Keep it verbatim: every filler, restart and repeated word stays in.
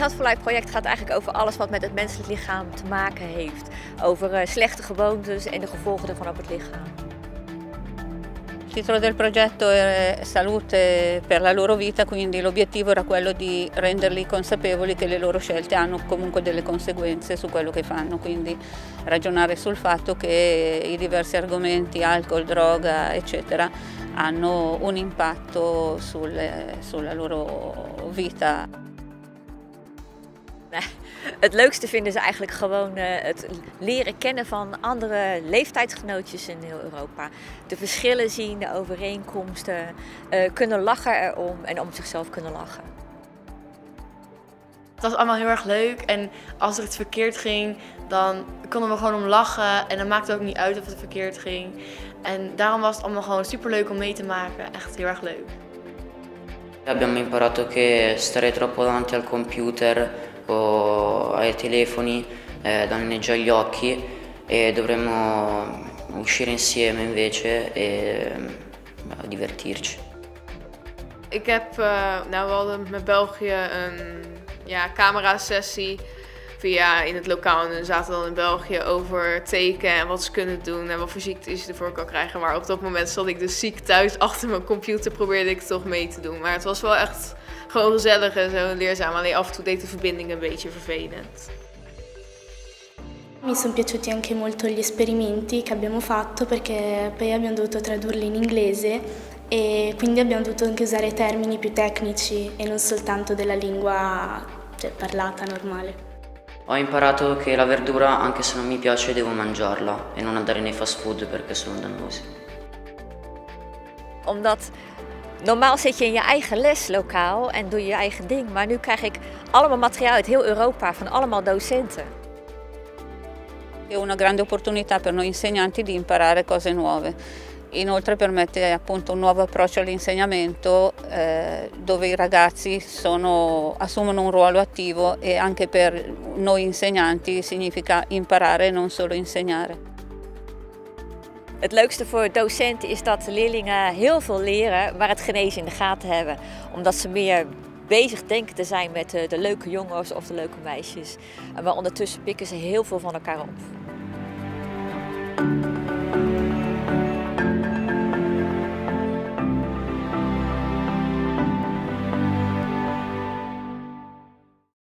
Health for Life project gaat eigenlijk over alles wat met het menselijk lichaam te maken heeft. Over uh, slechte gewoontes en de gevolgen ervan op het lichaam. Il titolo del progetto è Salute per la loro vita, quindi l'obiettivo era quello di renderli consapevoli che le loro scelte hanno comunque delle conseguenze su quello che fanno, quindi ragionare sul fatto che i diversi argomenti, alcol, droga, eccetera, hanno un impatto sul, sulla loro vita. Het leukste vinden ze eigenlijk gewoon uh, het leren kennen van andere leeftijdsgenootjes in heel Europa. De verschillen zien, de overeenkomsten, uh, kunnen lachen erom en om zichzelf kunnen lachen. Het was allemaal heel erg leuk en als er iets verkeerd ging, dan konden we gewoon om lachen en dan maakte het ook niet uit of het verkeerd ging. En daarom was het allemaal gewoon super leuk om mee te maken, echt heel erg leuk. Abbiamo imparato che stare troppo davanti al computer o ai telefoni eh, danneggia gli occhi e dovremmo uscire insieme invece e uh, divertirci. Ik heb, uh, nou, we hadden met België een ja, camera-sessie via in het lokaal en dan zaten we dan in België over teken en wat ze kunnen doen en wat voor ziektes je ervoor kan krijgen. Maar op dat moment zat ik dus ziek thuis achter mijn computer, probeerde ik toch mee te doen. Maar het was wel echt gewoon gezellig en zo leerzaam, alleen af en toe deed de verbinding een beetje vervelend. Mi sono piaciuti anche molto gli esperimenti che abbiamo fatto perché poi abbiamo dovuto tradurli in inglese e quindi abbiamo dovuto anche usare termini più tecnici e non soltanto della lingua, cioè, parlata normale. Ho imparato che la verdura, anche se non mi piace, devo mangiarla e non andare nei fast food perché sono dannosi. Omdat normaal zit je in je eigen leslokaal en doe je je eigen ding, maar nu krijg ik allemaal materiaal uit heel Europa van allemaal docenten. È una grande opportunità per noi insegnanti di imparare cose nuove. Inoltre permette appunto un nuovo approccio all'insegnamento eh, dove i ragazzi sono, assumono un ruolo attivo e anche per noi insegnanti significa imparare e non solo insegnare. Het leukste voor docenten is dat de leerlingen heel veel leren, maar het genezen in de gaten hebben. Omdat ze meer bezig denken te zijn met de, de leuke jongens of de leuke meisjes. Maar ondertussen pikken ze heel veel van elkaar op.